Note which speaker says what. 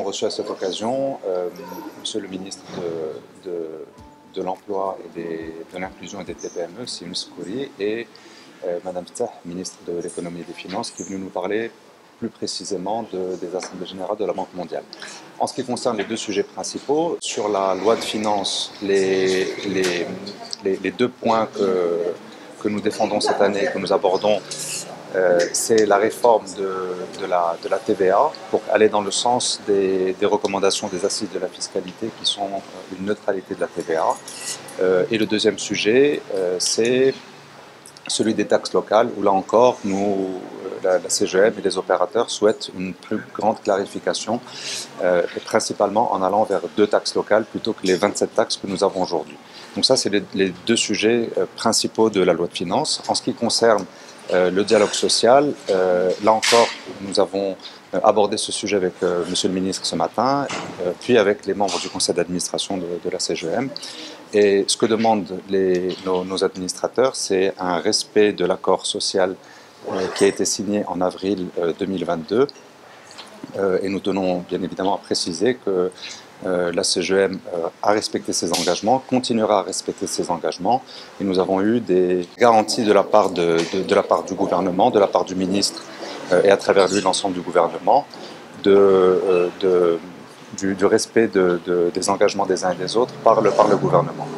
Speaker 1: reçu à cette occasion Monsieur le ministre de l'Emploi et de l'Inclusion et des TPME, Sim Skouri, et Madame Ftah, ministre de l'Économie et des Finances, qui est venue nous parler plus précisément des Assemblées Générales de la Banque mondiale. En ce qui concerne les deux sujets principaux, sur la loi de finances, les deux points que nous défendons cette année, que nous abordons, c'est la réforme de la TVA pour aller dans le sens des recommandations des assises de la fiscalité qui sont une neutralité de la TVA. Et le deuxième sujet, c'est celui des taxes locales, où là encore, la CGM et les opérateurs souhaitent une plus grande clarification, principalement en allant vers 2 taxes locales plutôt que les 27 taxes que nous avons aujourd'hui. Donc ça, c'est les deux sujets principaux de la loi de finances. En ce qui concerne le dialogue social, là encore, nous avons abordé ce sujet avec Monsieur le ministre ce matin, puis avec les membres du conseil d'administration de la CGM. Et ce que demandent nos administrateurs, c'est un respect de l'accord social qui a été signé en avril 2022. Et nous tenons bien évidemment à préciser que la CGM a respecté ses engagements, continuera à respecter ses engagements. Et nous avons eu des garanties de la part du gouvernement, de la part du ministre et à travers lui l'ensemble du gouvernement, du respect des engagements des uns et des autres par le gouvernement.